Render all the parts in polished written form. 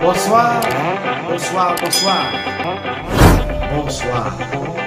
Bonsoir, bonsoir, bonsoir. Bonsoir.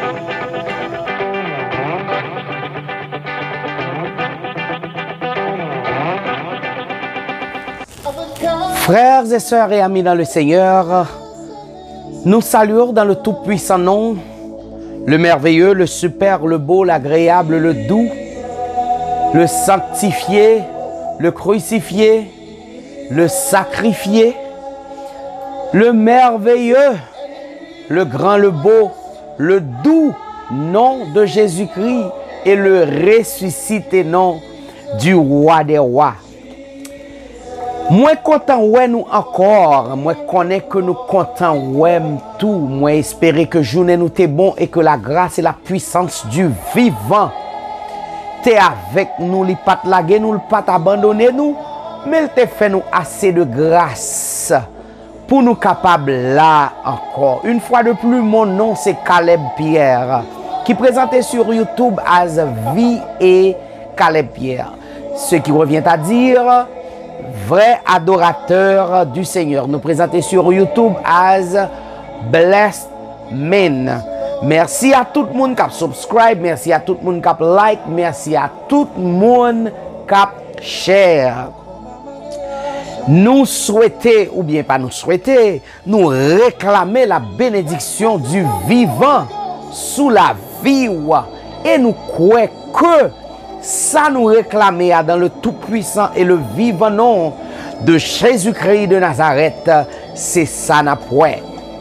Frères et sœurs et amis dans le Seigneur, nous saluons dans le tout-puissant nom, le merveilleux, le super, le beau, l'agréable, le doux, le sanctifié, le crucifié, le sacrifié, le merveilleux, le grand, le beau, le doux nom de Jésus-Christ et le ressuscité nom du roi des rois. Moi content ouais nous encore, moi connais que nous content ouais tout, moi espérer que journée nous t'es bon et que la grâce et la puissance du vivant t'es avec nous, li pat laguer nous, li pat abandonner nous, mais il te fait nous assez de grâce pour nous capables là encore. Une fois de plus, mon nom c'est Caleb Pierre, qui présentait sur YouTube as Vie et Caleb Pierre. Ce qui revient à dire vrai adorateur du Seigneur. Nous présenter sur YouTube as Blessed Men. Merci à tout le monde qui a subscribe, merci à tout le monde qui a like, merci à tout le monde qui a share. Nous souhaiter, ou bien pas nous souhaiter, nous réclamer la bénédiction du vivant sous la vie. Et nous croyons que ça nous réclamer dans le tout-puissant et le vivant nom de Jésus-Christ de Nazareth. C'est ça n'a point.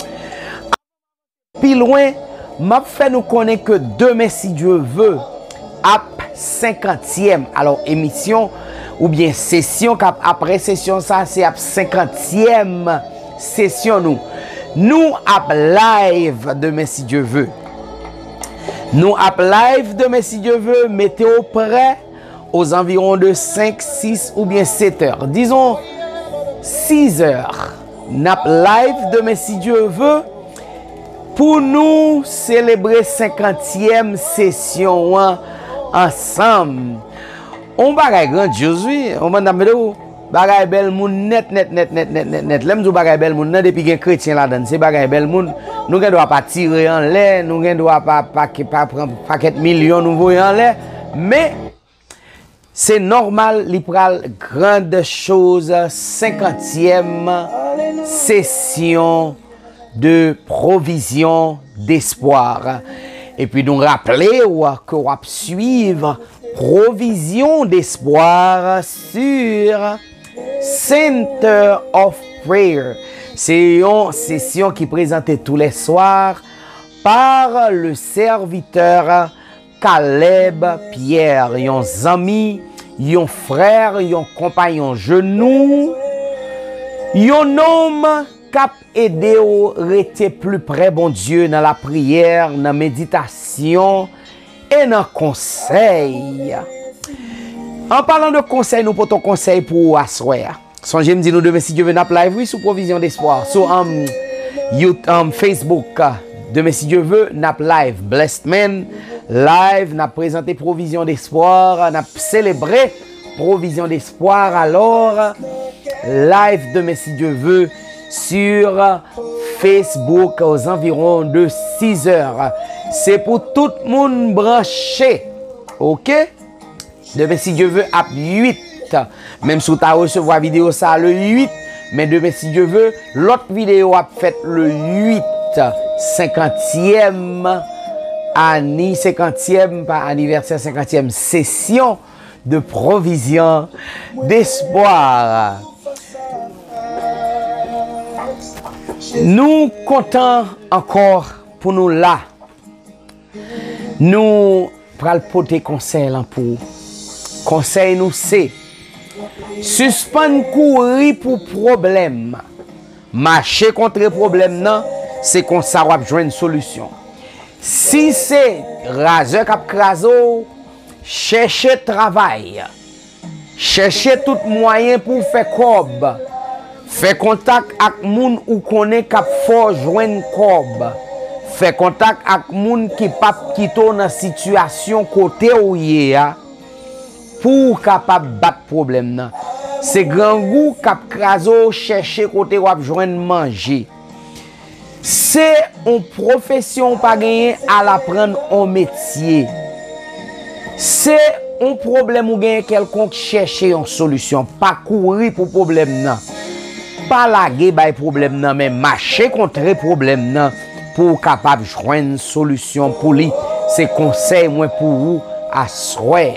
Puis loin, m'a fait nous connaître que demain, si Dieu veut, à 50e, alors émission ou bien session, après session ça, c'est à 50e session nous à live demain, si Dieu veut. Nous à live demain, si Dieu veut, météo prêt aux environs de 5, 6 ou bien 7 heures. Disons 6 heures. Nous live demain, si Dieu veut, pour nous célébrer 50e session ensemble. On va grandiose, oui. On va dire bagay bel moun net. L'aime du bagay bel moun depuis qu'il y a chrétien là-dedans. C'est bagay bel moun. Nous ne doit pas tirer en l'air, nous ne doit pas prendre paquet millions nous voyons en l'air, mais c'est normal, il prend grande chose 50e session de provision d'espoir. Et puis nous rappeler que on va suivre provision d'espoir sur Center of Prayer. C'est une session qui est présentée tous les soirs par le serviteur Caleb Pierre. Yon ami, yon frère, yon compagnon genou, yon homme cap aider au rester plus près bon Dieu dans la prière, dans la méditation et dans le conseil. En parlant de conseil, nous portons conseil pour asseoir. Songez me dire nous devons si Dieu veut n'a live oui sous provision d'espoir sur Facebook demain si Dieu veut n'a live Blessed Men live n'a présenté provision d'espoir n'a célébré provision d'espoir alors live demain si Dieu veut sur Facebook aux environs de 6 heures. C'est pour tout le monde branché. OK? Demain si Dieu veut à 8. Même si tu as recevoir la vidéo ça le 8, mais demain si Dieu veut, l'autre vidéo a fait le 8, 50e année, 50e pas anniversaire, 50e session de provision d'espoir. Nous comptons encore pour nous là. Nous pral porter conseil pour conseil nous c'est suspendre courir pour problème. Marcher contre problème non, c'est qu'on ça va joindre une solution. Si c'est raseur cap craso, chercher travail. Chercher tout moyen pour faire cob. Faire contact avec moun ou connaît cap fort joindre cob. Faire contact avec moun qui pas quitto dans situation côté ou yé pour capable battre problème nan. C'est grand goût k'ap kraso chercher côté ou ap joindre manger. C'est une profession pas gagner à l'apprendre un métier. C'est un problème ou gagner quelconque chercher une solution, pas courir pour problème nan. Pas laguer bay problème nan mais marcher contre problème nan pour capable joindre une solution pour lui. C'est conseil moi pour vous à soir.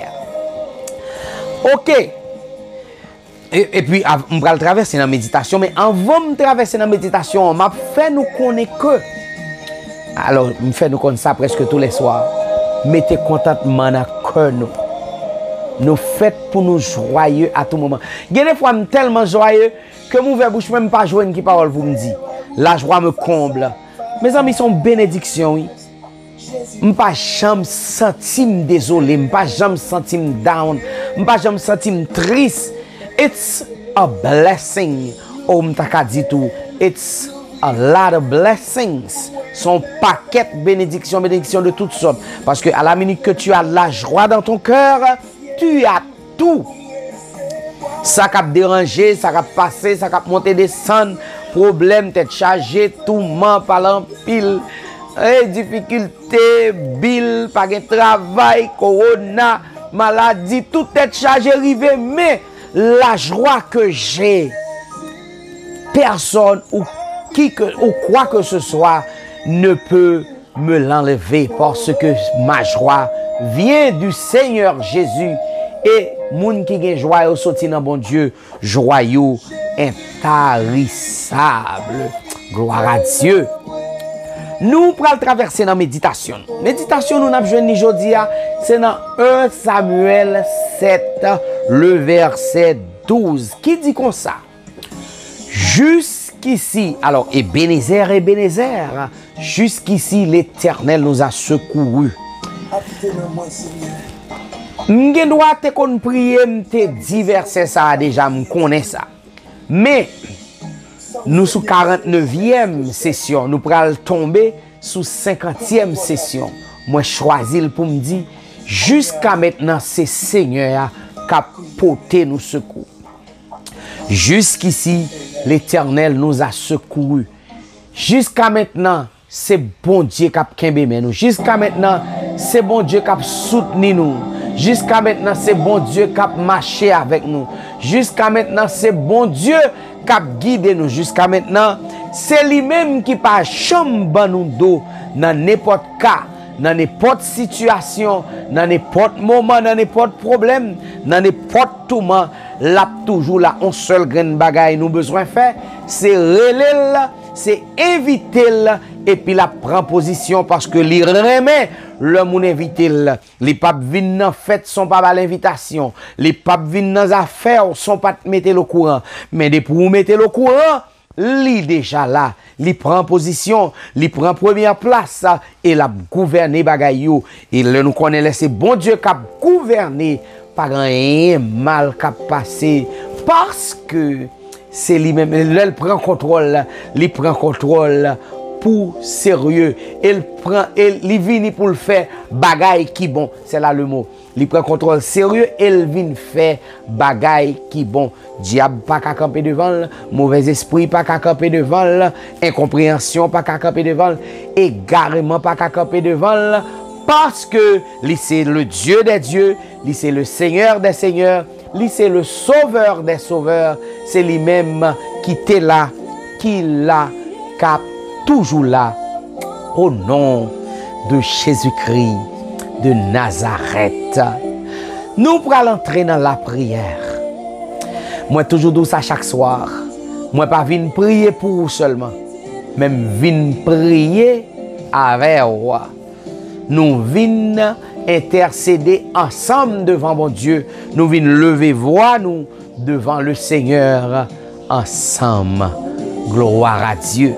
OK. Et puis, on va traverser dans la méditation. Mais avant de traverser dans la méditation, on m'a fait nous connaître que. Alors, on fait nous connaître ça presque tous les soirs. Mettez contentement dans le cœur. Nous faites pour nous joyeux à tout moment. Il y a des fois, je suis tellement joyeux que mon verre bouche même pas joindre qui parole vous me dit. La joie me comble. Mes amis sont bénédictions. Oui. Je ne pas jamais sentir désolé. Je ne pas jamais sentir down. Je ne pas jamais sentir triste. It's a blessing. Oh, m'taka dit tout. It's a lot of blessings. Son paquet de bénédictions de toutes sortes. Parce que à la minute que tu as la joie dans ton cœur, tu as tout. Ça cap déranger, ça cap passer, ça cap monter, descendre. Problème, tête chargée, tout ment, parlant pile. Difficulté, bill, pas de travail, corona, maladie, tout tête chargée, arrivé, mais la joie que j'ai, personne ou quoi que ce soit ne peut me l'enlever parce que ma joie vient du Seigneur Jésus et moun qui gen joie au sorti dans bon Dieu, joyeux intarissable. Gloire à Dieu. Nous prenons traverser dans la méditation. Méditation, nous n'avons joué aujourd'hui, c'est dans 1 Samuel 7, le verset 12, qui dit comme ça. Jusqu'ici, alors Ebenezer, jusqu'ici l'Éternel nous a secourus. Je dois te qu'on prier, te diverser ça déjà, je connais ça. Mais nous sous 49e session, nous pral tomber sous 50e session. Moi choisis pour me dire jusqu'à maintenant c'est Seigneur qui a porté nous secours. Jusqu'ici l'Éternel nous a secourus. Jusqu'à maintenant c'est bon Dieu qui a kembe nous. Jusqu'à maintenant c'est bon Dieu qui a soutenu nous. Jusqu'à maintenant c'est bon Dieu qui a marché avec nous. Jusqu'à maintenant c'est bon Dieu qui a guidé nous. Jusqu'à maintenant c'est lui-même qui pas chambre nous dos dans n'importe cas, dans n'importe situation, dans n'importe moment, dans n'importe problème, dans n'importe moment, là toujours là on seul grain bagaille nous besoin faire, c'est relève, c'est inviter et puis la prend position parce que li remet le moun invité les papes viennent dans fête sont pas à l'invitation, les papes viennent dans affaires sont pas mettre le courant, mais de pour mettre le courant li déjà là, li prend position, li prend première place et la gouverner bagay yo et le nous connaît c'est bon Dieu qui a gouverné pas rien mal qui a passé parce que c'est lui-même il prend contrôle, il prend contrôle pour sérieux, il vient pour le faire bagay qui bon, c'est là le mot. Il prend contrôle sérieux, il vient faire bagay qui bon. Diable pas qu'à camper devant, mauvais esprit pas qu'à camper devant, incompréhension pas qu'à camper devant, égarement pas qu'à camper devant, parce que lui c'est le Dieu des dieux, lui c'est le Seigneur des seigneurs, lui c'est le Sauveur des sauveurs, c'est lui-même qui était là, qui l'a cap toujours là, au nom de Jésus-Christ de Nazareth. Nous pourrons entrer dans la prière. Moi toujours dis ça chaque soir. Moi pas venir prier pour vous seulement, même venir prier avec vous. Nous venons intercéder ensemble devant mon Dieu. Nous venons lever voix nous devant le Seigneur ensemble. Gloire à Dieu.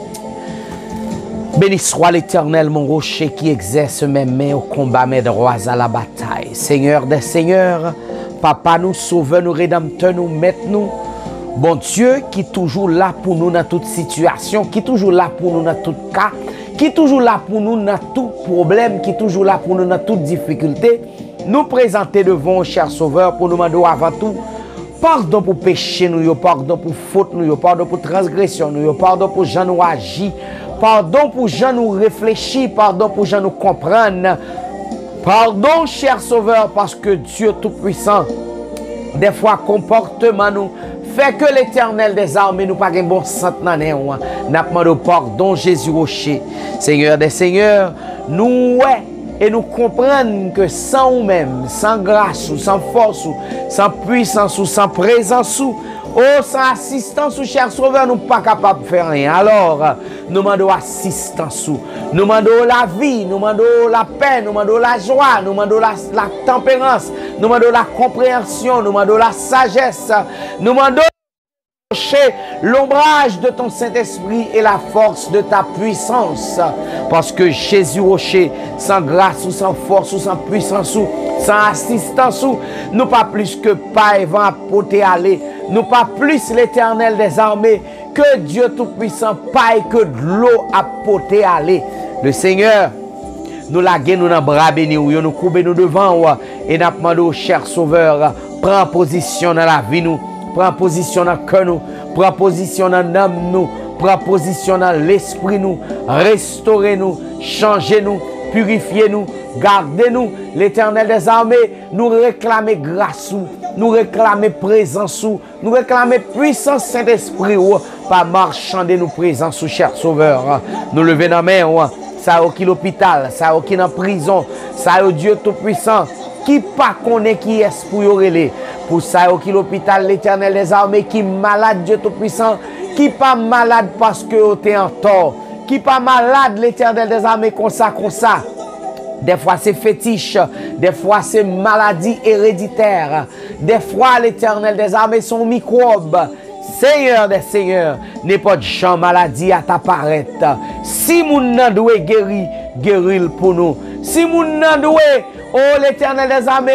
Béni soit l'Éternel, mon rocher qui exerce mes mains au combat, mes droits à la bataille. Seigneur des seigneurs, Papa nous, sauveur nous, rédempteur nous, maître nous. Bon Dieu qui est toujours là pour nous dans toute situation, qui est toujours là pour nous dans tout cas, qui est toujours là pour nous dans tout problème, qui est toujours là pour nous dans toute difficulté. Nous présenter devant, cher sauveur, pour nous demander avant tout, Pardon pour péché nous, pardon pour faute nous, pardon pour transgression nous, pardon pour gens nous agir, pardon pour gens nous réfléchir, pardon pour gens nous comprendre. Pardon, cher Sauveur, parce que Dieu Tout-Puissant, des fois, comportement nous fait que l'Éternel des armées nous pas un bon sens dans nous. N'a demandé pardon, Jésus Rocher. Seigneur des Seigneurs, nous et nous comprenons que sans nous-mêmes, sans grâce, ou sans force, ou sans puissance, ou sans présence, ou sans assistance, ou cher Sauveur, nous ne sommes pas capables de faire rien. Alors, nous demandons assistance, nous demandons la vie, nous demandons la paix, nous demandons la joie, nous demandons la tempérance, nous demandons la compréhension, nous demandons la sagesse, nous demandons l'ombrage de ton Saint-Esprit et la force de ta puissance. Parce que Jésus Rocher, sans grâce ou sans force ou sans puissance ou sans assistance ou, nous pas plus que paille vent apporter aller, nous pas plus l'Éternel des armées que Dieu Tout-Puissant, paille que de l'eau apporter aller. Le Seigneur, nous laguer nous dans bras béni, nous couper nous devant et nous demandons au cher Sauveur, prends position dans la vie nous. Prends position dans le cœur nous, prends position dans l'âme nous, prends position dans l'esprit nous, restaurez-nous, changez-nous, purifiez-nous, gardez-nous. L'Éternel des armées, nous réclamer grâce, nous réclamer présence, nous réclamer puissance Saint-Esprit, pas marchander nous présence, cher Sauveur. Nous lever dans la main, ça qui l'hôpital, ça qui dans la prison, ça au Dieu Tout-Puissant, qui pas connaît qui est pour y relayer. Pour ça, qui l'hôpital, l'Éternel des armées, qui malade, Dieu Tout-Puissant, qui pas malade parce que tu es en tort, qui pas malade, l'Éternel des armées, comme ça. Des fois, c'est fétiche, des fois, c'est maladie héréditaire, des fois, l'Éternel des armées, son microbe. Seigneur des seigneurs, n'importe champ maladie à t'apparaître. Si moun nan doué guérir pour nous. Si moun nan doué, oh l'Éternel des armées,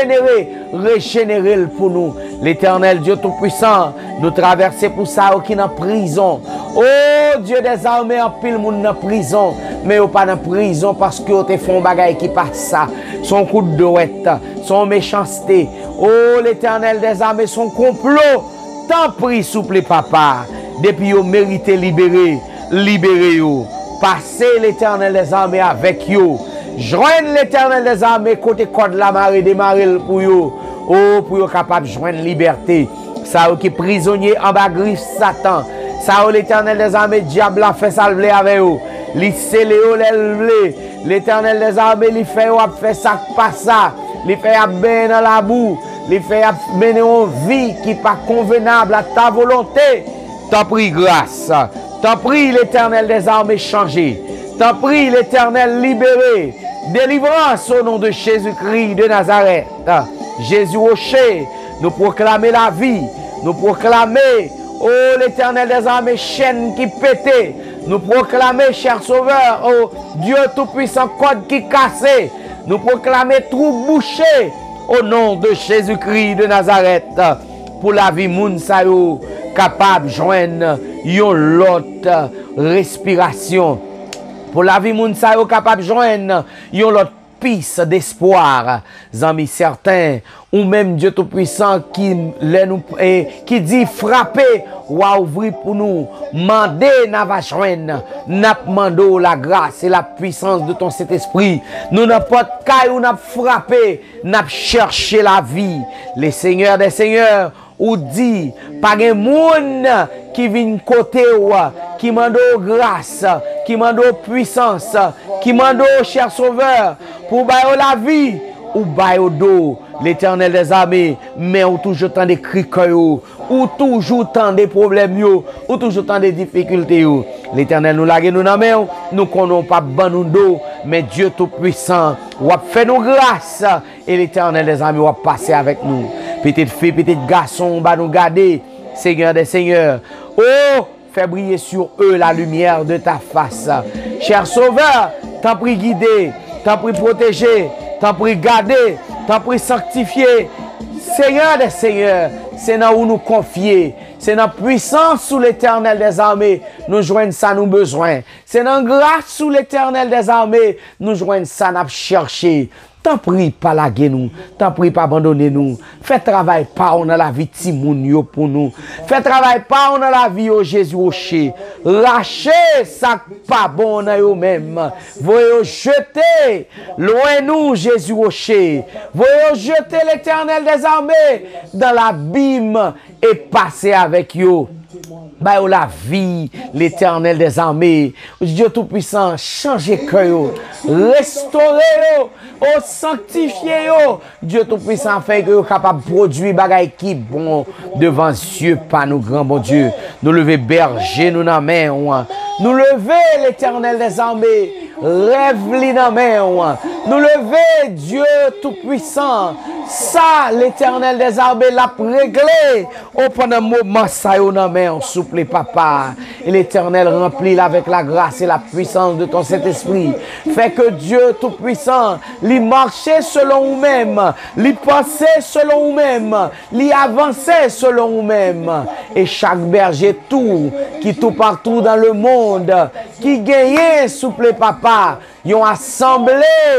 régénérer pour nous. L'Éternel Dieu Tout-Puissant, nous traverser pour ça qui est en prison. Oh Dieu des armées, en pile moun dans prison, mais ou pas dans prison parce que te font bagaille qui passe ça. Son coup de douette, son méchanceté. Oh l'Éternel des armées, son complot. Tant pris, souple papa, depuis vous méritez libérer vous. Passez l'Éternel des armées avec vous. Joignez l'Éternel des armées côté code la marée, démarrer pour vous. Oh, pour vous capable de joindre liberté. Ça qui est prisonnier en bas griffe Satan. Ça l'Éternel des armées, diable a fait salver avec vous. Li scellé l'Éternel des armées, li fait ça pas ça. Li fait bien dans la boue. Les faire mener une vie qui n'est pas convenable à ta volonté. T'en prie grâce. T'en prie l'Éternel des armées changé. T'en prie l'Éternel libéré. Délivrance au nom de Jésus-Christ de Nazareth. Jésus Rocher, nous proclamer la vie. Nous proclamer, oh l'Éternel des armées, chaîne qui pétait. Nous proclamer, cher Sauveur, oh Dieu Tout-Puissant, code qui cassé. Nous proclamer trou bouché. Au nom de Jésus-Christ de Nazareth, pour la vie moun sa yo capable de joindre yon l'autre respiration. Pour la vie moun sa yo capable de joindre yon l'autre piste d'espoir. Amis certains, ou même Dieu Tout-Puissant qui dit frapper ou ouvrir pour nous, mandez n'a va joindre, n'a mando la grâce et la puissance de ton Saint-Esprit. Nous n'a pas de caille ou n'a frappé, n'a cherché la vie. Les seigneurs des seigneurs, ou dit, pas de monde qui vient côté ou, qui mando grâce, qui mando puissance, qui mando cher Sauveur, pour bailler la vie, ou bailler au dos. L'Éternel des armées, mais ou toujours tant de cris, ou toujours tant de problèmes, ou toujours tant de difficultés. L'Éternel nous l'a nous dans main, nous connaissons pas ban nous dos, mais Dieu Tout-Puissant, ou a fait nous grâce, et l'Éternel des armées va passer avec nous. Petite fille, petit garçon, va nous garder, Seigneur des seigneurs. Oh, fais briller sur eux la lumière de ta face. Cher Sauveur, t'en prie guider, t'en prie protéger, t'en prie garder, t'en prie sanctifier. Seigneur des seigneurs, c'est là où nous confier. C'est dans la puissance sous l'Éternel des armées, nous joignons ça nous besoin. C'est dans la grâce sous l'Éternel des armées, nous joignons ça nous chercher. T'en prie, pas laguer nous. T'en prie, pas abandonner nous. Fais travail pas on a la vie Timoun yo pour nous. Fais travail pas on a la vie au Jésus Rocher. Lâchez ça pas bon dans yo même. Voyez jeter loin nous Jésus Rocher. Voyez jeter l'Éternel des armées dans l'abîme et passer avec yo. Bah la vie, l'Éternel des armées, Dieu Tout-Puissant, changez cœur, restaurez, sanctifiez, Dieu Tout-Puissant, fait que vous capable de produire bagaille qui bon devant Dieu, pas nous grand bon Dieu. Nous lever berger, nous dans main, nous lever l'Éternel des armées, rêve-li dans main, nous lever Dieu Tout-Puissant, ça l'Éternel des armées l'a réglé, au pendant moment ça yo dans main, souple papa, et l'Éternel remplit avec la grâce et la puissance de ton Saint-Esprit. Fait que Dieu Tout-Puissant, lui marcher selon vous-même, lui penser selon vous-même, lui avancer selon vous-même. Et chaque berger tout, qui tout partout dans le monde, qui gagne, souple papa, yon assemblée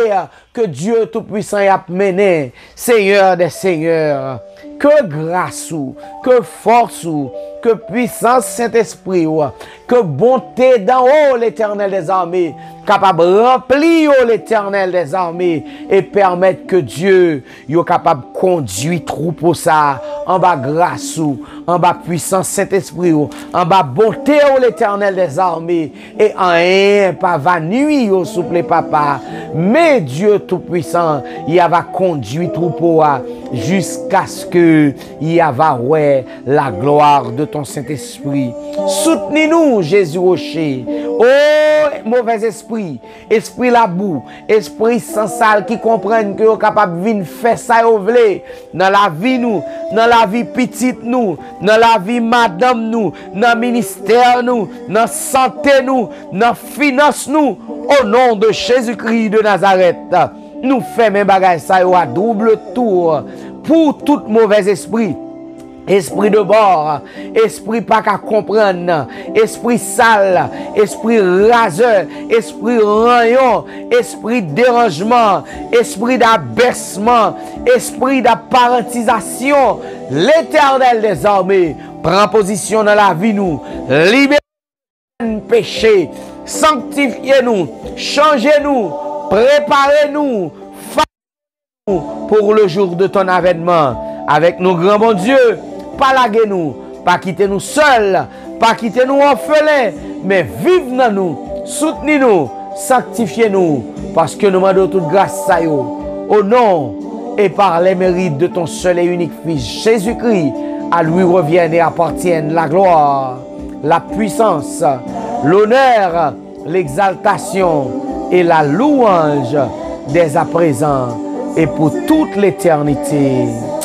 que Dieu Tout-Puissant y a mené, Seigneur des Seigneurs. Que grâce ou, que force ou, que puissance Saint-Esprit ou, que bonté d'en haut l'Éternel des armées, capable de remplir l'Éternel des armées et permettre que Dieu soit capable de conduire troupeau ça en bas grâce ou, en bas puissance Saint-Esprit ou, en bas bonté l'Éternel des armées et en rien pas va nuire au souple papa, mais Dieu Tout-Puissant, il va conduire troupeau jusqu'à ce que il va ouais la gloire de ton Saint-Esprit. Soutenez-nous, Jésus Rocher. Oh, mauvais esprit, esprit la boue, esprit sans sale qui comprennent que vous êtes capable de venir faire ça vous voulez dans la vie nous, dans la vie petite nous, dans la vie madame nous, dans le ministère nous, dans la santé nous, dans la finance nous, au nom de Jésus-Christ de Nazareth. Nous faisons mes bagages ça à double tour pour tout mauvais esprit. Esprit de bord, esprit pas qu'à comprendre, esprit sale, esprit raseur, esprit rayon, esprit dérangement, esprit d'abaissement, esprit d'apparentisation, l'Éternel des armées prend position dans la vie nous, libérez nous péché, sanctifiez-nous, changez-nous, préparez-nous, faites-nous pour le jour de ton avènement avec nos grands bon Dieu. Pas laguer nous, pas quitter nous seuls, pas quitter nous orphelins, mais vive dans nous, soutenez-nous, sanctifiez-nous, parce que nous demandons toute grâce à vous. Au nom et par les mérites de ton seul et unique Fils Jésus-Christ, à lui reviennent et appartiennent la gloire, la puissance, l'honneur, l'exaltation et la louange dès à présent et pour toute l'éternité.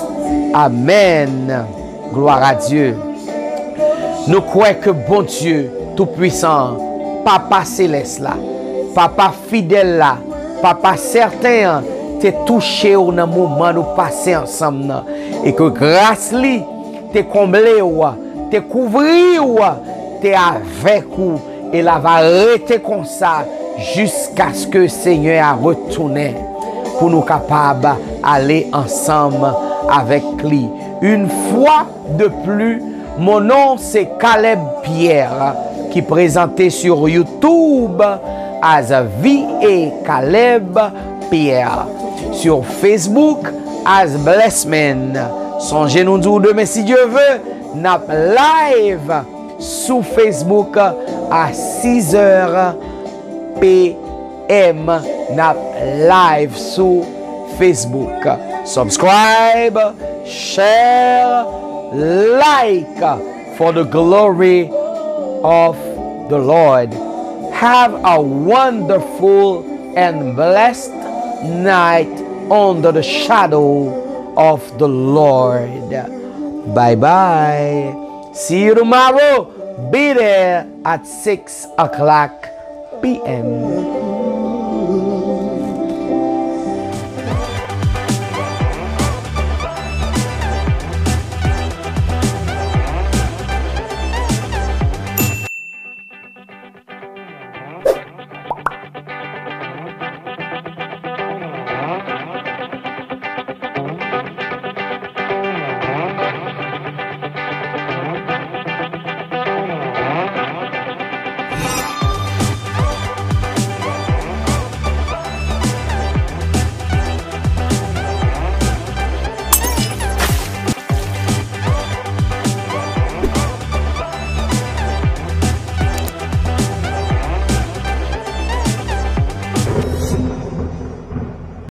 Amen. Gloire à Dieu. Nous croyons que bon Dieu Tout-Puissant, Papa Céleste là, Papa fidèle là, Papa certain, t'es touché au moment nous passer ensemble. Et que grâce lui, t'es comblé ou, t'es couvri ou, t'es avec ou, et là va rester comme ça jusqu'à ce que le Seigneur a retourné pour nous capables d'aller ensemble avec lui. Une fois de plus, mon nom c'est Caleb Pierre qui présenté sur YouTube as V.A. Caleb Pierre. Sur Facebook as Blessman. Songez nous dire demain si Dieu veut, n'a live sur Facebook à 6h p.m. n'a live sur Facebook. Subscribe, share, like for the glory of the Lord. Have a wonderful and blessed night under the shadow of the Lord. Bye bye. See you tomorrow. Be there at 6 o'clock p.m.